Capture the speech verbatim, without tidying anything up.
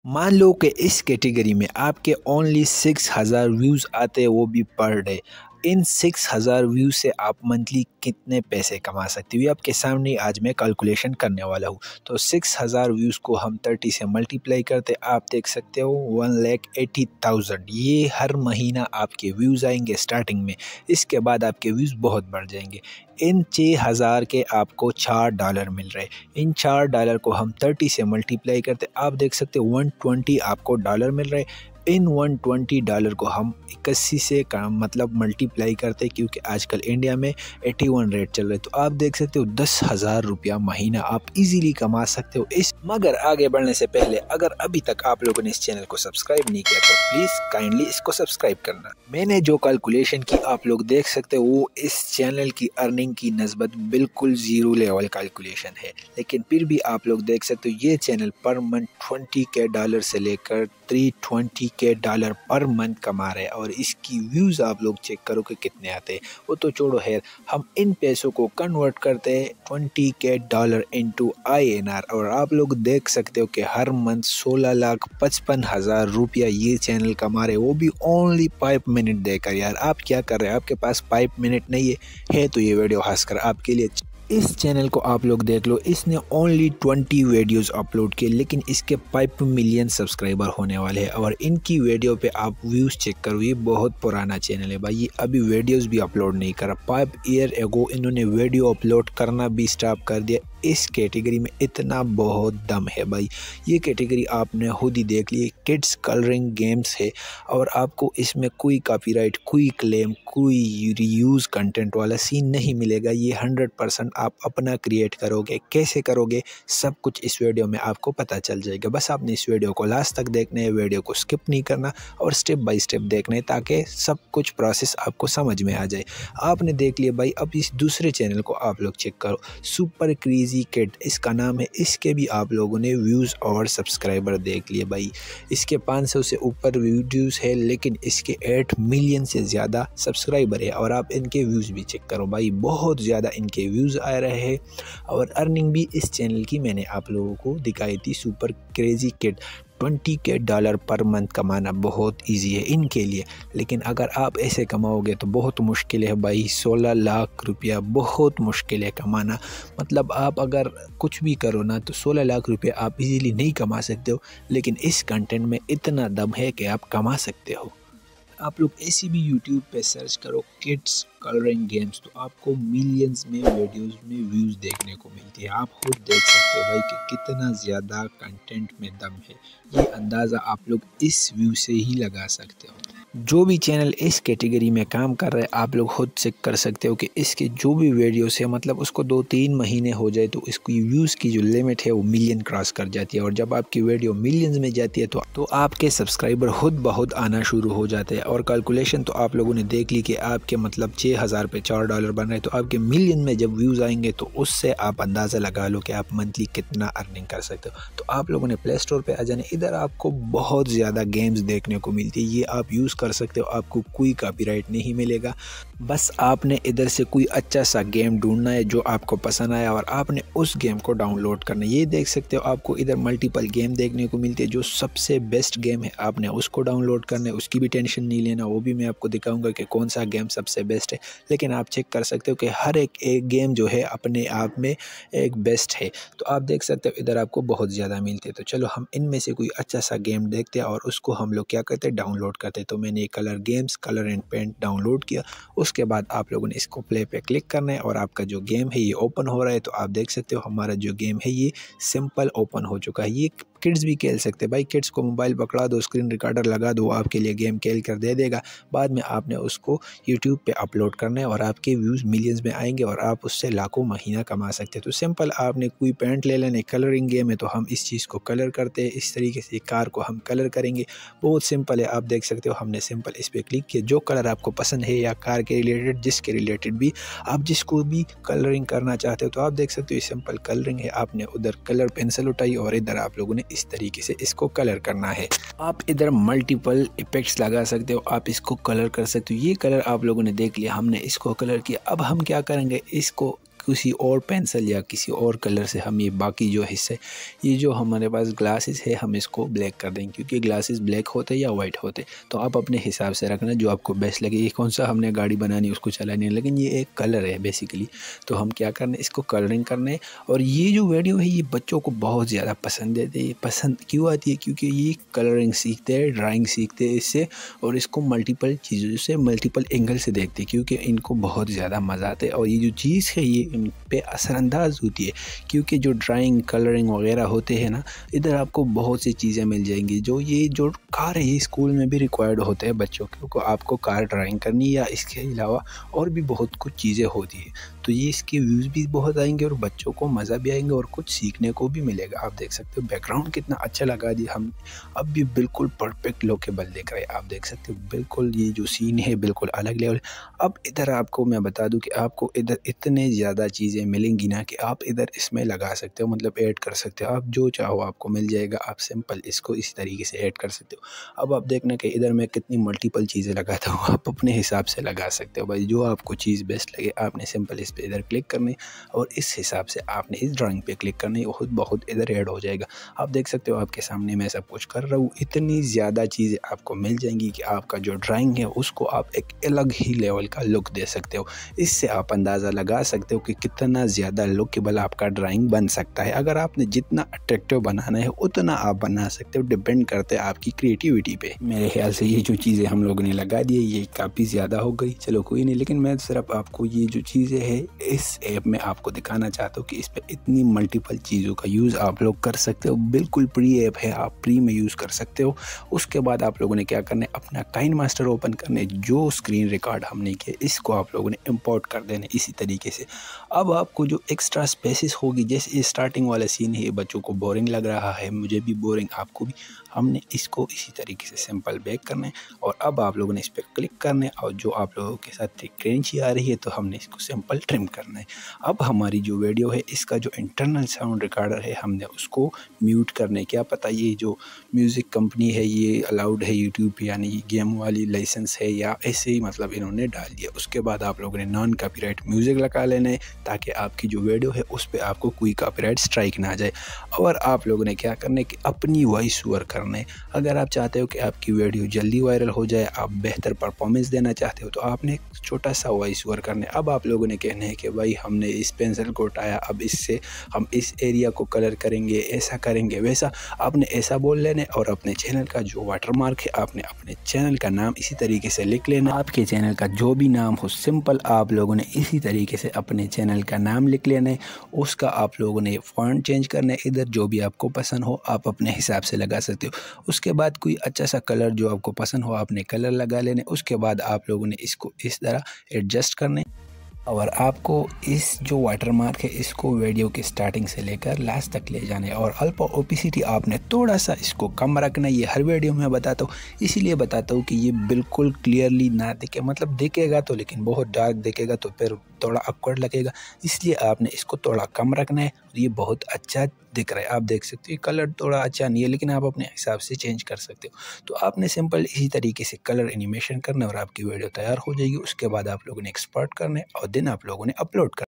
मान लो कि इस कैटेगरी में आपके ओनली सिक्स हज़ार व्यूज़ आते हैं, वो भी पर डे। इन सिक्स हज़ार व्यूज़ से आप मंथली कितने पैसे कमा सकते हो, ये आपके सामने आज मैं कैलकुलेशन करने वाला हूँ। तो सिक्स हज़ार व्यूज़ को हम थर्टी से मल्टीप्लाई करते, आप देख सकते हो वन लैख एटी थाउजेंड। ये हर महीना आपके व्यूज़ आएंगे स्टार्टिंग में, इसके बाद आपके व्यूज़ बहुत बढ़ जाएंगे। इन छः हज़ार के आपको चार डॉलर मिल रहे। इन चार डॉलर को हम थर्टी से मल्टीप्लाई करते, आप देख सकते हो वन ट्वेंटी आपको डॉलर मिल रहे। इन वन ट्वेंटी डॉलर को हम इक्यासी से काम मतलब मल्टीप्लाई करते, क्योंकि आजकल इंडिया में इक्यासी रेट चल रहे है। तो आप देख सकते हो दस हज़ार रुपया महीना आप इजीली कमा सकते हो इस। मगर आगे बढ़ने से पहले अगर अभी तक आप लोगों ने इस चैनल को सब्सक्राइब नहीं किया तो प्लीज़ काइंडली इसको सब्सक्राइब करना। मैंने जो कैलकुलेशन की आप लोग देख सकते हो वो इस चैनल की अर्निंग की नस्बत बिल्कुल ज़ीरो लेवल कैलकुलेशन है, लेकिन फिर भी आप लोग देख सकते हो ये चैनल पर मंथ ट्वेंटी के डॉलर से लेकर थ्री ट्वेंटी के डॉलर पर मंथ कमा रहे हैं। और इसकी व्यूज़ आप लोग चेक करो कि कितने आते हैं, वो तो छोड़ो है। हम इन पैसों को कन्वर्ट करते हैं ट्वेंटी के dollar into I N R, और आप लोग देख सकते हो कि हर मंथ सोलह लाख पचपन हज़ार रुपया ये चैनल कमा रहे, वो भी ओनली फाइव मिनट देकर। यार आप क्या कर रहे हैं, आपके पास फाइव मिनट नहीं है, है तो ये वीडियो खासकर आपके लिए। इस चैनल को आप लोग देख लो, इसने ओनली ट्वेंटी वीडियोस अपलोड किए, लेकिन इसके फाइव मिलियन सब्सक्राइबर होने वाले हैं। और इनकी वीडियो पे आप व्यूज़ चेक करो, ये बहुत पुराना चैनल है भाई, ये अभी वीडियोस भी अपलोड नहीं करा। फाइव ईयर एगो इन्होंने वीडियो अपलोड करना भी स्टॉप कर दिया। इस कैटेगरी में इतना बहुत दम है भाई। ये कैटेगरी आपने खुद ही देख ली, किड्स कलरिंग गेम्स है, और आपको इसमें कोई कॉपीराइट, कोई क्लेम, कोई रीयूज़ कंटेंट वाला सीन नहीं मिलेगा। ये हंड्रेड परसेंट आप अपना क्रिएट करोगे। कैसे करोगे सब कुछ इस वीडियो में आपको पता चल जाएगा। बस आपने इस वीडियो को लास्ट तक देखना है, वीडियो को स्किप नहीं करना और स्टेप बाय स्टेप देखना है, ताकि सब कुछ प्रोसेस आपको समझ में आ जाए। आपने देख लिया भाई, अब इस दूसरे चैनल को आप लोग चेक करो, सुपर क्रेजी किड इसका नाम है। इसके भी आप लोगों ने व्यूज़ और सब्सक्राइबर देख लिए भाई। इसके पाँच सौ से ऊपर वीडियोस है, लेकिन इसके आठ मिलियन से ज़्यादा सब्सक्राइबर है। और आप इनके व्यूज़ भी चेक करो भाई, बहुत ज़्यादा इनके व्यूज़ आ रहे हैं। और अर्निंग भी इस चैनल की मैंने आप लोगों को दिखाई थी, सुपर क्रेजी किड। ट्वेंटी के डॉलर पर मंथ कमाना बहुत इजी है इनके लिए, लेकिन अगर आप ऐसे कमाओगे तो बहुत मुश्किल है भाई। सोलह लाख रुपया बहुत मुश्किल है कमाना। मतलब आप अगर कुछ भी करो ना तो सोलह लाख रुपया आप इजीली नहीं कमा सकते हो, लेकिन इस कंटेंट में इतना दम है कि आप कमा सकते हो। आप लोग ऐसी भी यूट्यूब पे सर्च करो किड्स कलरिंग गेम्स, तो आपको मिलियंस में वीडियोस में व्यूज़ देखने को मिलती है। आप खुद देख सकते हो भाई कि कितना ज़्यादा कंटेंट में दम है। ये अंदाज़ा आप लोग इस व्यू से ही लगा सकते हो। जो भी चैनल इस कैटेगरी में काम कर रहा है आप लोग खुद चेक कर सकते हो कि इसके जो भी वीडियोस है, मतलब उसको दो तीन महीने हो जाए तो इसकी व्यूज़ की जो लिमिट है वो मिलियन क्रॉस कर जाती है। और जब आपकी वीडियो मिलियंस में जाती है तो तो आपके सब्सक्राइबर खुद बहुत आना शुरू हो जाते हैं। और कैलकुलेशन तो आप लोगों ने देख ली कि आपके मतलब छः हज़ार पे चार डॉलर बन रहे हैं, तो आपके मिलियन में जब व्यूज़ आएंगे तो उससे आप अंदाज़ा लगा लो कि आप मंथली कितना अर्निंग कर सकते हो। तो आप लोगों ने प्ले स्टोर पर आ जाने, इधर आपको बहुत ज़्यादा गेम्स देखने को मिलती है, ये आप यूज़ कर सकते हो, आपको कोई कॉपीराइट नहीं मिलेगा। बस आपने इधर से कोई अच्छा सा गेम ढूंढना है जो आपको पसंद आया और आपने उस गेम को डाउनलोड करना है। ये देख सकते हो आपको इधर मल्टीपल गेम देखने को मिलती है, जो सबसे बेस्ट गेम है आपने उसको डाउनलोड करना है। उसकी भी टेंशन नहीं लेना, वो भी मैं आपको दिखाऊंगा कि कौन सा गेम सबसे बेस्ट है। लेकिन आप चेक कर सकते हो कि हर एक एक गेम जो है अपने आप में एक बेस्ट है। तो आप देख सकते हो इधर आपको बहुत ज़्यादा मिलते हैं। तो चलो हम इनमें से कोई अच्छा सा गेम देखते हैं और उसको हम लोग क्या करते हैं, डाउनलोड करते हैं। तो मैंने colour games colour and paint download किया। उसके बाद आप लोगों ने इसको प्ले पे क्लिक करना है और आपका जो गेम है ये ओपन हो रहा है। तो आप देख सकते हो हमारा जो गेम है ये सिंपल ओपन हो चुका है। ये किड्स भी खेल सकते हैं भाई, किड्स को मोबाइल पकड़ा दो, स्क्रीन रिकॉर्डर लगा दो, आपके लिए गेम खेल कर दे देगा। बाद में आपने उसको यूट्यूब पे अपलोड करना है और आपके व्यूज़ मिलियंस में आएंगे और आप उससे लाखों महीना कमा सकते हैं। तो सिंपल आपने कोई पेंट ले लेने, कलरिंग गेम है तो हम इस चीज़ को कलर करते हैं, इस तरीके से कार को हम कलर करेंगे। बहुत सिंपल है, आप देख सकते हो हमने सिंपल इस पर क्लिक किया। जो कलर आपको पसंद है या कार के रिलेटेड जिसके रिलेटेड भी आप जिसको भी कलरिंग करना चाहते हो तो आप देख सकते हो ये सिंपल कलरिंग है। आपने उधर कलर पेंसिल उठाई और इधर आप लोगों ने इस तरीके से इसको कलर करना है। आप इधर मल्टीपल इफेक्ट्स लगा सकते हो, आप इसको कलर कर सकते हो। ये कलर आप लोगों ने देख लिया, हमने इसको कलर किया। अब हम क्या करेंगे, इसको किसी और पेंसिल या किसी और कलर से हम ये बाकी जो हिस्से, ये जो हमारे पास ग्लासेस है, हम इसको ब्लैक कर देंगे, क्योंकि ग्लासेस ब्लैक होते या वाइट होते। तो आप अपने हिसाब से रखना जो आपको बेस्ट लगे। ये कौन सा हमने गाड़ी बनानी उसको चलानी है, लेकिन ये एक कलर है बेसिकली। तो हम क्या करने, इसको कलरिंग करने। और ये जो वीडियो है ये बच्चों को बहुत ज़्यादा पसंद है। ये पसंद क्यों आती है, क्योंकि ये कलरिंग सीखते हैं, ड्राइंग सीखते हैं इससे, और इसको मल्टीपल चीज़ों से, मल्टीपल एंगल से देखते हैं, क्योंकि इनको बहुत ज़्यादा मज़ा आता है। और ये जो चीज़ है ये इन पे असरअंदाज होती है, क्योंकि जो ड्राइंग कलरिंग वगैरह होते हैं ना, इधर आपको बहुत सी चीज़ें मिल जाएंगी। जो ये जो कार है ये स्कूल में भी रिक्वायर्ड होते हैं बच्चों को, आपको कार ड्राइंग करनी, या इसके अलावा और भी बहुत कुछ चीज़ें होती है। तो ये इसके व्यूज़ भी बहुत आएंगे और बच्चों को मज़ा भी आएंगे और कुछ सीखने को भी मिलेगा। आप देख सकते हो बैकग्राउंड कितना अच्छा लगा दिया हम, अब भी बिल्कुल परफेक्ट लोकेबल देख रहे हैं। आप देख सकते हो बिल्कुल ये जो सीन है बिल्कुल अलग लेवल। अब इधर आपको मैं बता दूं कि आपको इधर इतने ज़्यादा चीज़ें मिलेंगी ना कि आप इधर इसमें लगा सकते हो, मतलब ऐड कर सकते हो। आप जो चाहो आपको मिल जाएगा, आप सिंपल इसको इसी तरीके से ऐड कर सकते हो। अब आप देखना कि इधर मैं कितनी मल्टीपल चीज़ें लगाता हूँ, आप अपने हिसाब से लगा सकते हो भाई, जो आपको चीज़ बेस्ट लगे। आपने सिंपल इस पे इधर क्लिक करनी और इस हिसाब से आपने इस ड्राइंग पे क्लिक करनी, बहुत बहुत इधर ऐड हो जाएगा। आप देख सकते हो आपके सामने मैं सब कुछ कर रहा हूँ। इतनी ज़्यादा चीज़ें आपको मिल जाएंगी कि आपका जो ड्राइंग है उसको आप एक अलग ही लेवल का लुक दे सकते हो। इससे आप अंदाज़ा लगा सकते हो कि कितना ज़्यादा लुकेबल आपका ड्राइंग बन सकता है। अगर आपने जितना अट्रैक्टिव बनाना है उतना आप बना सकते हो, डिपेंड करते हैं आपकी क्रिएटिविटी पे। मेरे ख्याल से ये जो चीज़ें हम लोगों ने लगा दी ये काफ़ी ज़्यादा हो गई, चलो कोई नहीं। लेकिन मैं सिर्फ आपको ये जो चीज़ें हैं इस ऐप में आपको दिखाना चाहता हूँ कि इस पर इतनी मल्टीपल चीज़ों का यूज़ आप लोग कर सकते हो। बिल्कुल फ्री ऐप है, आप फ्री में यूज़ कर सकते हो। उसके बाद आप लोगों ने क्या करना है, अपना काइनमास्टर ओपन करने, जो स्क्रीन रिकॉर्ड हमने किया इसको आप लोगों ने इंपोर्ट कर देना इसी तरीके से। अब आपको जो एक्स्ट्रा स्पेसिस होगी, जैसे स्टार्टिंग वाला सीन है, बच्चों को बोरिंग लग रहा है, मुझे भी बोरिंग, आपको भी, हमने इसको इसी तरीके से सिंपल बैक करना है। और अब आप लोगों ने इस पर क्लिक करना है और जो आप लोगों के साथ फ्रीक्वेंसी आ रही है तो हमने इसको सिंपल ट्रिम करना है। अब हमारी जो वीडियो है इसका जो इंटरनल साउंड रिकॉर्डर है हमने उसको म्यूट करना है। क्या पता ये जो म्यूज़िक कंपनी है ये अलाउड है यूट्यूब पे, यानी ये गेम वाली लाइसेंस है या ऐसे ही मतलब इन्होंने डाल दिया। उसके बाद आप लोगों ने नॉन कॉपीराइट म्यूज़िक लगा लेना है ताकि आपकी जो वीडियो है उस पर आपको कोई कॉपीराइट स्ट्राइक ना आ जाए। और आप लोगों ने क्या करना है कि अपनी वॉइस ओवर करना है। अगर आप चाहते हो कि आपकी वीडियो जल्दी वायरल हो जाए, आप बेहतर परफॉर्मेंस देना चाहते हो, तो आपने एक छोटा सा वॉइस ओवर करना है। अब आप लोगों ने कहना है कि भाई हमने इस पेंसिल को उठाया, अब इससे हम इस एरिया को कलर करेंगे, ऐसा करेंगे वैसा, आपने ऐसा बोल लेना है। और अपने चैनल का जो वाटरमार्क है आपने अपने चैनल का नाम इसी तरीके से लिख लेना। आपके चैनल का जो भी नाम हो सिंपल आप लोगों ने इसी तरीके से अपने चैनल का नाम लिख लेना है। उसका आप लोगों ने फॉन्ट चेंज करना है, इधर जो भी आपको पसंद हो आप अपने हिसाब से लगा सकते हो। उसके बाद कोई अच्छा सा कलर जो आपको पसंद हो आपने कलर लगा लेने। उसके बाद आप लोगों ने इसको इस तरह एडजस्ट करने और आपको इस जो वाटरमार्क है इसको वीडियो की स्टार्टिंग से लेकर लास्ट तक ले जाने। और अल्पा ओपेसिटी आपने थोड़ा सा इसको कम रखना। ये हर वीडियो में बताता हूँ, इसीलिए बताता हूँ कि ये बिल्कुल क्लियरली ना दिखे, मतलब दिखेगा तो लेकिन बहुत डार्क दिखेगा तो फिर थोड़ा awkward लगेगा, इसलिए आपने इसको थोड़ा कम रखना है। और ये बहुत अच्छा दिख रहा है, आप देख सकते हो कलर थोड़ा अच्छा नहीं है लेकिन आप अपने हिसाब से चेंज कर सकते हो। तो आपने सिंपल इसी तरीके से कलर एनिमेशन करना और आपकी वीडियो तैयार हो जाएगी। उसके बाद आप लोगों ने एक्सपोर्ट करना है और देन आप लोगों ने अपलोड करना।